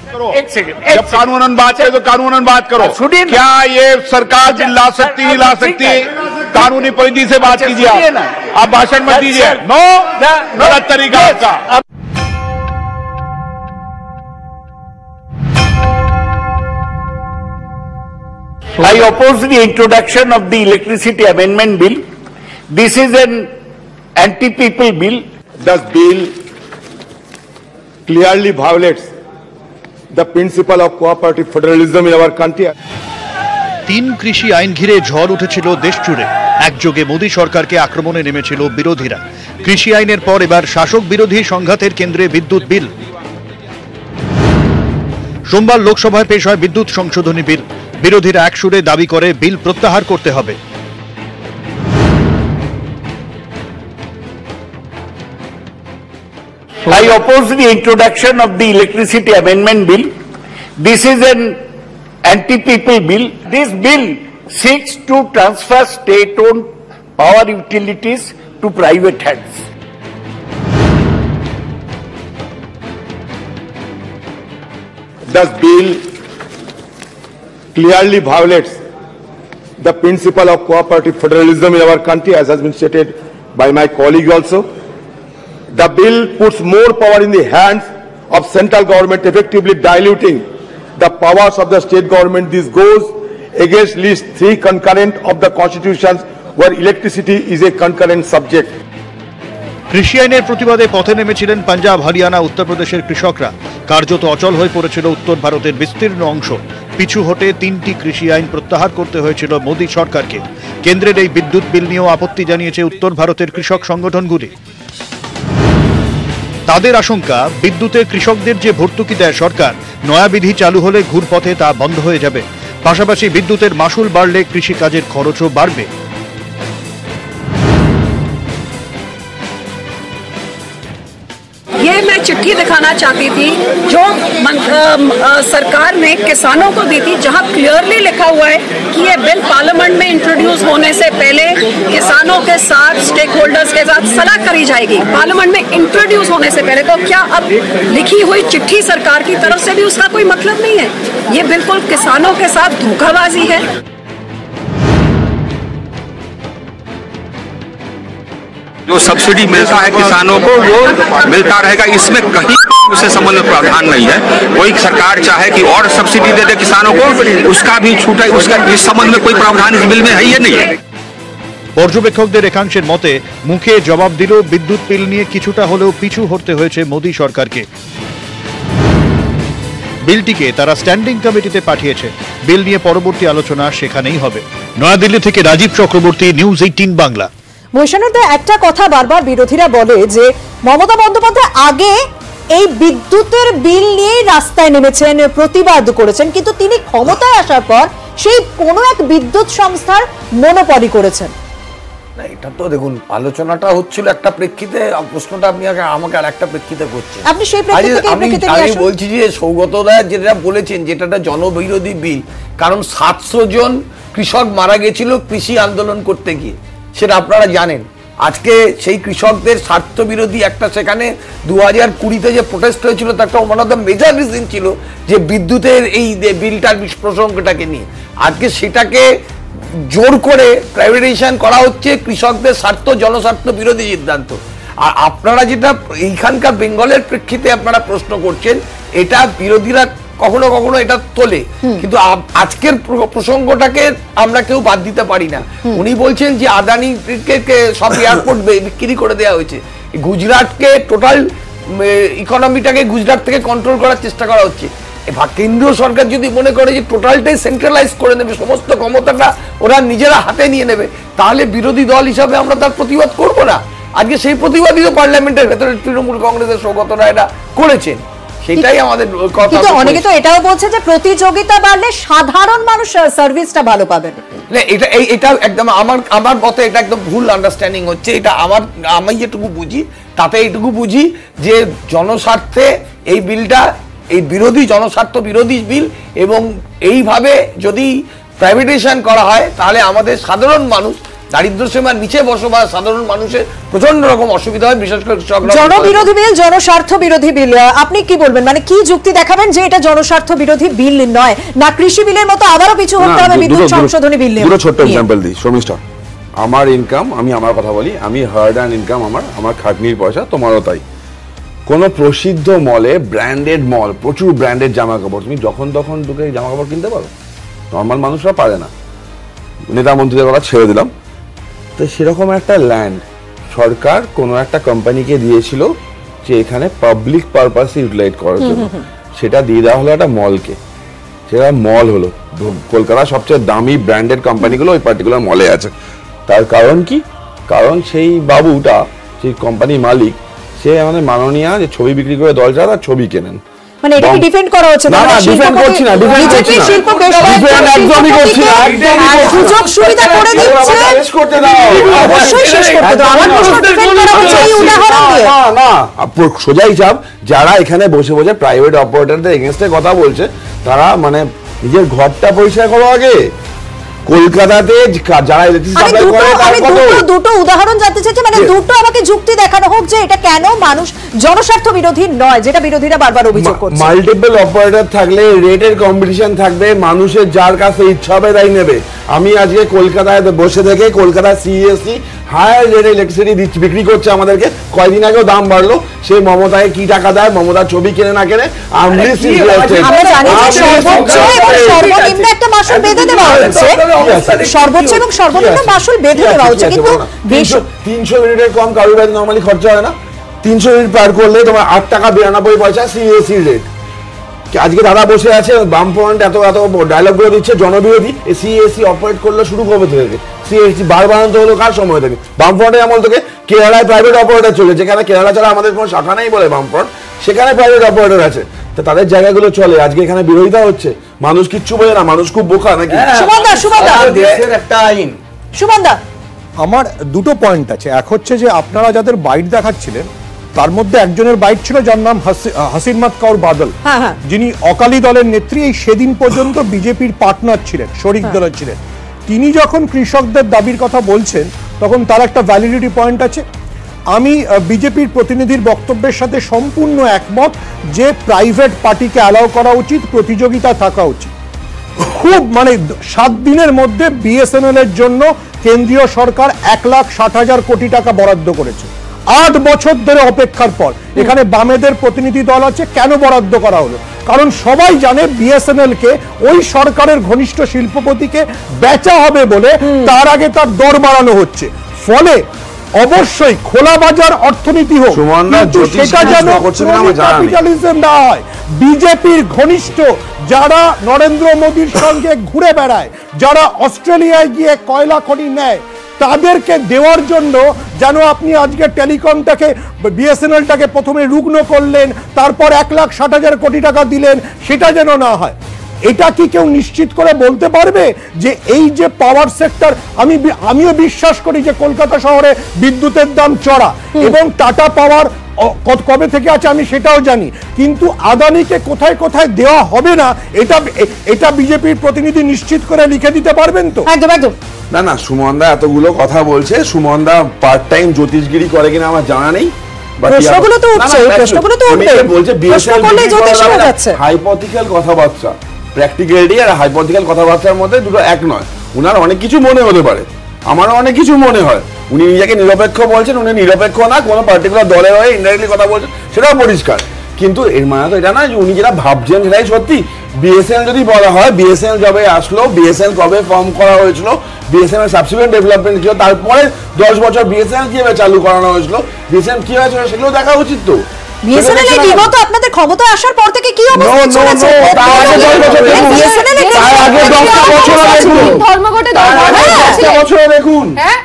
एक सेकंड, जब कानूनन बात है तो कानूनन बात करो। क्या ये सरकार बिल ला सकती नहीं ला सकती? कानूनी परिधि से बात कीजिए। आप भाषण मत दीजिए। नो, गलत तरीका आपका। I oppose the introduction of the Electricity Amendment Bill. This is an anti-people bill. This bill clearly violates the principle of cooperative federalism in our country. তিন কৃষি আইন ঘিরে ঝড় উঠেছিল দেশ জুড়ে। একযোগে মোদী সরকারকে আক্রমণে নেমেছিল বিরোধীরা। কৃষি আইনের পর এবার শাসক বিরোধী সংঘাতের কেন্দ্রে বিদ্যুৎ বিল। সোমবার লোকসভায় পেশ হয় বিদ্যুৎ সংশোধনী বিল। বিরোধীরা একসুরে দাবি করে বিল প্রত্যাহার করতে হবে। I oppose the introduction of the Electricity Amendment Bill. This is an anti-people bill. This bill seeks to transfer state-owned power utilities to private hands. This bill clearly violates the principle of cooperative federalism in our country, as has been stated by my colleague also. The bill puts more power in the hands of central government, effectively diluting the powers of the state government. This goes against list 3 concurrent of the constitutions, where electricity is a concurrent subject. কৃষি আইনের প্রতিবাদে পথে নেমেছিলেন পাঞ্জাব, হরিয়ানা, উত্তরপ্রদেশের কৃষকরা। কার্যত অচল হয়ে পড়েছিল উত্তর ভারতের বিস্তীর্ণ অংশ। পিছু হটে 3টি কৃষি আইন প্রত্যাহার করতে হয়েছিল মোদী সরকারকে। কেন্দ্রের এই বিদ্যুৎ বিল নিয়েও আপত্তি জানিয়েছে উত্তর ভারতের কৃষক সংগঠনগুলি। তাদের আশঙ্কা, বিদ্যুতের কৃষকদের যে ভর্তুকি দেয় সরকার, নয়া বিধি চালু হলে ঘুরপথে তা বন্ধ হয়ে যাবে। পাশাপাশি বিদ্যুতের মাসুল বাড়লে কৃষিকাজের খরচও বাড়বে। ये मैं चिट्ठी दिखाना चाहती थी जो सरकार ने किसानों को दी थी, जहां क्लियरली लिखा हुआ है कि ये बिल पार्लियामेंट में इंट्रोड्यूस होने से पहले किसानों के साथ, स्टेक होल्डर्स के साथ सलाह करी जाएगी। पार्लियामेंट में इंट्रोड्यूस होने से पहले। तो क्या अब लिखी हुई चिट्ठी सरकार की तरफ से भी उसका कोई मतलब नहीं है? ये बिल्कुल किसानों के साथ धोखाबाजी है। जो सब्सिडी मिलता है किसानों को वो मिलता रहेगा, इसमें कहीं उसे संबंध में प्रावधान नहीं है। कोई सरकार चाहे कि और सब्सिडी दे दे किसानों को, उसका भी छूट है, उसका इस संबंध में कोई प्रावधान इस बिल में है या नहीं है। পর্যবেক্ষকদের একাংশের মতে, মুখে জবাব দিলেও বিদ্যুৎ বিল নিয়ে কিছুটা হলেও পিছু হটতে হয়েছে মোদী সরকারকে। বিলটিকে তারা স্ট্যান্ডিং কমিটিতে পাঠিয়েছে। বিল নিয়ে পরবর্তী আলোচনা সেখানেই হবে। নয়াদিল্লি থেকে রাজীব চক্রবর্তী, নিউজ 18 বাংলা। বৈশানদা, একটা কথা বারবার বিরোধীরা বলে যে মমতা বন্দ্যোপাধ্যায় আগে এই বিদ্যুতের বিল নিয়েই রাস্তায় নেমেছেন, প্রতিবাদ করেছেন, কিন্তু তিনি ক্ষমতায় আসার পর সেই কোনো এক বিদ্যুৎ সংস্থার মনোপলি করেছেন। না, এটা তো দেখুন আলোচনাটা হচ্ছিল একটা প্রেক্ষিতে, প্রশ্নটা আপনি আমাকে আর একটা প্রেক্ষিতে করছেন। আপনি সেই প্রেক্ষিতে আমি বলছি যে সৌগত রায় যেটা বলেছেন যেটা একটা জনবিরোধী বিল, কারণ 700 জন কৃষক মারা গেছিল কৃষি আন্দোলন করতে গিয়ে, সেটা আপনারা জানেন। আজকে সেই কৃষকদের স্বার্থ বিরোধী একটা, সেখানে 2020-তে যে প্রোটেস্ট হয়েছিল তার একটা one of the major reason ছিল যে বিদ্যুতের এই বিলটার প্রসঙ্গটাকে নিয়ে। আজকে সেটাকে জোর করে প্রাইভেটাইজেশন করা হচ্ছে, কৃষকদের স্বার্থ জনস্বার্থ বিরোধী সিদ্ধান্ত। আর আপনারা যেটা এইখানকার বেঙ্গলের প্রেক্ষিতে আপনারা প্রশ্ন করছেন, এটা বিরোধীরা কখনো কখনো এটা তোলে, কিন্তু আজকের প্রসঙ্গটাকে আমরা কেউ বাদ দিতে পারি না। উনি বলছেন যে আদানিকে সব এয়ারপোর্ট বিক্রি করে দেওয়া হয়েছে, গুজরাটকে টোটাল ইকোনমিটাকে গুজরাট থেকে কন্ট্রোল করার চেষ্টা করা হচ্ছে। কেন্দ্রীয় সরকার যদি মনে করে যে টোটালটাই সেন্ট্রালাইজ করে নেবে, সমস্ত ক্ষমতাটা ওরা নিজেরা হাতে নিয়ে নেবে, তাহলে বিরোধী দল হিসাবে আমরা তার প্রতিবাদ করব না। আজকে সেই প্রতিবাদই তো পার্লামেন্টের ভেতরে তৃণমূল কংগ্রেসের সৌগত রায়রা করেছেন, সেটাই আমাদের কথা। কিন্তু অনেকে তো এটাও বলছে যে প্রতিযোগিতা বাড়লে সাধারণ মানুষ সার্ভিসটা ভালো পাবেন। না, এটা একদম আমার মতে এটা একদম ভুল আন্ডারস্ট্যান্ডিং হচ্ছে। এটা আমি যেটুকু বুঝি তাতে এইটুকু বুঝি যে জনস্বার্থে এই বিলটা, এই বিরোধী জনস্বার্থ বিরোধী বিল, এবং এইভাবে যদি প্রাইভেটাইজেশন করা হয় তাহলে আমাদের সাধারণ মানুষ দারিদ্র সীমার নিচে বসবাস সাধারণ মানুষের প্রচন্ড রকম অসুবিধা হয়, বিশেষ করে জনবিরোধী বিল, জনস্বার্থ বিরোধী বিল, আপনি কি বলবেন? মানে কি যুক্তি দেখাবেন যে এটা জনস্বার্থ বিরোধী বিল নয়, না কৃষি বিলের মতো আবারও পিছু হতে হবে বিদ্যুৎ সংশোধনী বিল নিয়ে? দুটো ছোট্ট এক্সাম্পল দিই শর্মিষ্ঠা। আমার ইনকাম, আমি আমার কথা বলি, আমি হার্ড অ্যান্ড ইনকাম, আমার খাটনির পয়সা, তোমারও তাই। কোনো প্রসিদ্ধ মলে, ব্র্যান্ডেড মল, প্রচুর ব্র্যান্ডেড জামা কাপড়, তুমি যখন তখন ঢুকে জামা কাপড় কিনতে পারো? নর্মাল মানুষরা পারে না, নেতা মন্ত্রীদের কথা ছেড়ে দিলাম। তো সেরকম একটা ল্যান্ড সরকার কোনো একটা কোম্পানিকে দিয়েছিল যে এখানে পাবলিক পারপাস ইউটিলাইজ করার জন্য, সেটা দিয়ে দেওয়া হলো একটা মলকে। সেটা মল হলো, কলকাতার সবচেয়ে দামি ব্র্যান্ডেড কোম্পানিগুলো ওই পার্টিকুলার মলে আছে। তার কারণ কি? কারণ সেই বাবুটা, সেই কোম্পানির মালিক, সে আমাদের মাননীয় যে ছবি বিক্রি করে দল চায় তার ছবি কেনেন। মানে এটা কি ডিফেন্ড করা হচ্ছে? না, ডিফেন্ড করছি না, শিল্প একদমই করছি না। সুযোগ সুবিধা করে দিচ্ছে, শেষ করতে দাও, অবশ্যই শেষ করতে দাও। আমার প্রশ্ন ডিফেন্ড করা হচ্ছে এই উদাহরণ দিয়ে। না, সোজা হিসাব, যারা এখানে বসে বসে প্রাইভেট অপারেটরদের এগেইনস্টে কথা বলছে, তারা মানে নিজের ঘরটা পরিষ্কার করো আগে। কলকাতাতে যারা ইলেকট্রিসিটি সাপ্লাই করে তার কত দুটো উদাহরণ জানতে চাইছি, মানে দুটো আমাকে যুক্তি দেখানো হোক যে এটা কেন মানুষ জনস্বার্থ বিরোধী নয়, যেটা বিরোধীরা বারবার অভিযোগ করছে। মাল্টিপল অপারেটর থাকলে রেটের কম্পিটিশন থাকবে, মানুষের যার কাছে ইচ্ছা হবে তাই নেবে। আমি আজকে কলকাতায় বসে থেকে কলকাতা সিএসসি হায়ার রেটে ইলেকট্রিসিটি বিক্রি করছে আমাদেরকে, কয়েকদিন আগেও দাম বাড়লো। সে মমতাকে কি টাকা দেয়, মমতার ছবি কেনে না কেনে, আমরা জানি যে সর্বোচ্চ এবং সর্বনিম্ন একটা মাসুল বেঁধে দেওয়া হচ্ছে, সর্বোচ্চ এবং সর্বনিম্ন মাসুল বেঁধে দেওয়া হচ্ছে, কিন্তু 300 ইউনিটের কম কারোর বাড়ি নর্মালি খরচা হয় না। 300 ইউনিট পার করলে তোমার 8 টাকা 92 পয়সা সিএসসি রেট। আজকে দাদা বসে আছে বামফ্রন্ট এত ডায়লগ গুলো দিচ্ছে জনবিরোধী। সিএসসি অপারেট করলে শুরু কবে থেকে? সিএসসি বার বানাতে হলো কার সময় থেকে? বামফ্রন্টের আমল থেকে। কেরালায় প্রাইভেট অপারেটর চলে, যেখানে কেরালা ছাড়া আমাদের কোনো শাখা নেই বলে বামফ্রন্ট, সেখানে প্রাইভেট অপারেটর আছে, তো তাদের জায়গাগুলো চলে। আজকে এখানে বিরোধিতা হচ্ছে, মানুষ কিচ্ছু বোঝে না, মানুষ খুব বোকা নাকি? দেশের একটা আইন। সুমনদা, আমার দুটো পয়েন্ট আছে। এক হচ্ছে যে আপনারা যাদের বাইট দেখাচ্ছিলেন তার মধ্যে একজনের বাইট ছিল যার নাম হাসিনমাত কাউর বাদল, যিনি অকালি দলের নেত্রী, এই সেদিন পর্যন্ত বিজেপির পার্টনার ছিলেন, শরিক দলের ছিলেন। তিনি যখন কৃষকদের দাবির কথা বলছেন তখন তার একটা ভ্যালিডিটি পয়েন্ট আছে। আমি বিজেপির প্রতিনিধির বক্তব্যের সাথে সম্পূর্ণ একমত যে প্রাইভেট পার্টিকে অ্যালাউ করা উচিত, প্রতিযোগিতা থাকা উচিত। খুব মানে 7 দিনের মধ্যে বিএসএনএল এর জন্য কেন্দ্রীয় সরকার 1,60,000 কোটি টাকা বরাদ্দ করেছে। 8 বছর ধরে অপেক্ষার পর এখানে বামেদের প্রতিনিধি দল আছে, কেন বরাদ্দ করা হলো? কারণ সবাই জানে বিএসএনএল কে ওই সরকারের ঘনিষ্ঠ শিল্পপতিকে বেচা হবে বলে তার আগে তার দর বাড়ানো হচ্ছে। ফলে অবশ্যই খোলা বাজার অর্থনীতি হোক, কিন্তু সেটা যেন ক্যাপিটালিজম না হয়। বিজেপির ঘনিষ্ঠ যারা নরেন্দ্র মোদীর সঙ্গে ঘুরে বেড়ায়, যারা অস্ট্রেলিয়ায় গিয়ে কয়লা খনি নেয়, তাদেরকে দেওয়ার জন্য যেন আপনি আজকে টেলিকমটাকে, বিএসএনএলটাকে প্রথমে রুগ্ন করলেন, তারপর 1,60,000 কোটি টাকা দিলেন, সেটা যেন না হয়। এটা কি কেউ নিশ্চিত করে বলতে পারবে যে এই যে পাওয়ার সেক্টর, আমিও বিশ্বাস করি যে কলকাতা শহরে বিদ্যুতের দাম চড়া এবং টাটা পাওয়ার কবে থেকে আছে আমি সেটাও জানি, কিন্তু আদানিকে কোথায় কোথায় দেওয়া হবে না এটা বিজেপির প্রতিনিধি নিশ্চিত করে লিখে দিতে পারবেন তো? একদম একদম। না, সুমনদা এতগুলো কথা বলছে, সুমনদা পার্ট টাইম জ্যোতিষগিরি করে কিনা আমার জানা নেই। প্রশ্নগুলো তো উঠছে, প্রশ্নগুলো তো উঠবে, বলছে প্রশ্ন করলে জ্যোতিষ হয়ে যাচ্ছে। হাইপোথেটিক্যাল কথাবার্তা, প্র্যাকটিক্যালিটি আর হাইপোথেটিক্যাল কথাবার্তার মধ্যে দুটো এক নয়। উনার অনেক কিছু মনে হতে পারে, আমারও অনেক কিছু মনে হয়। উনি নিজেকে নিরপেক্ষ বলছেন, উনি নিরপেক্ষ না, কোনো পার্টিকুলার দলের হয়ে ইনডাইরেক্টলি কথা বলছেন, সেটাও পরিষ্কার। কিন্তু এর মানে তো এটা না যে উনি যেটা ভাবছেন সেটাই সত্যি। বিএসএনএল যদি বলা হয়, বিএসএনএল যবে আসলো, বিএসএনএল কবে ফর্ম করা হয়েছিল, বিএসএনএল সাবসিকুয়েন্ট ডেভেলপমেন্ট ছিল, তারপরে 10 বছর বিএসএনএল কিভাবে চালু করানো হয়েছিল, বিএসএনএল কি হয়েছিল সেগুলো দেখা উচিত তো। বিএসএনএল এই বিগত আপনাদের ক্ষমতা আসার পর থেকে কি অবস্থা চলেছে? তার আগে 10 বছর দেখুন, তার আগে 10টা বছর দেখুন, ধর্মঘটে 10টা বছর দেখুন,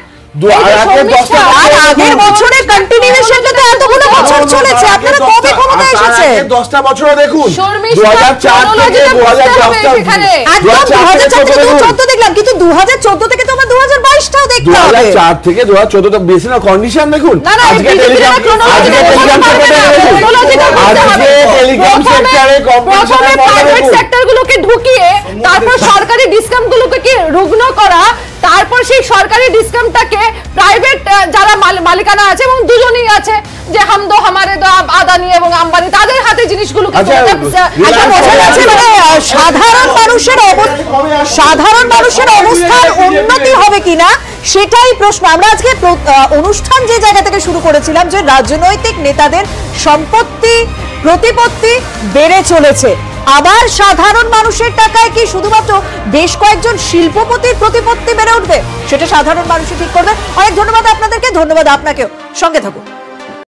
আগের বছরের কন্টিনিউয়েশনটা তো এতগুলো বছর চলেছে। আপনারা কবে ক্ষমতায় এসেছে? 10টা বছর দেখুন, 2004 থেকে 2014 দেখলাম, কিন্তু 2014 থেকে তো আমরা 2022টাও দেখতে হবে। 2004 থেকে 2014 বিএসএনএল কন্ডিশন দেখুন। আজকে টেলিকম সেক্টরে প্রাইভেট সেক্টরগুলোকে ঢুকিয়ে তারপর সরকারি ডিসকাউন্টগুলোকে কি রুগ্ন করা, তারপর সেই সরকারি ডিসকামটাকে প্রাইভেট যারা মালিকানা আছে এবং দুজনেই আছে যে হাম দো হামারে দো আদানি এবং আম্বানি তাদের হাতে জিনিসগুলোকে সাধারণ মানুষের অবস্থার উন্নতি হবে কিনা সেটাই প্রশ্ন। আমরা আজকে অনুষ্ঠান যে জায়গা থেকে শুরু করেছিলাম যে রাজনৈতিক নেতাদের সম্পত্তি প্রতিপত্তি বেড়ে চলেছে, আবার সাধারণ মানুষের টাকায় কি শুধুমাত্র বেশ কয়েকজন শিল্পপতির প্রতিপত্তি বেড়ে উঠবে সেটা সাধারণ মানুষই ঠিক করবে। অনেক ধন্যবাদ আপনাদেরকে, ধন্যবাদ আপনাকেও, সঙ্গে থাকুন।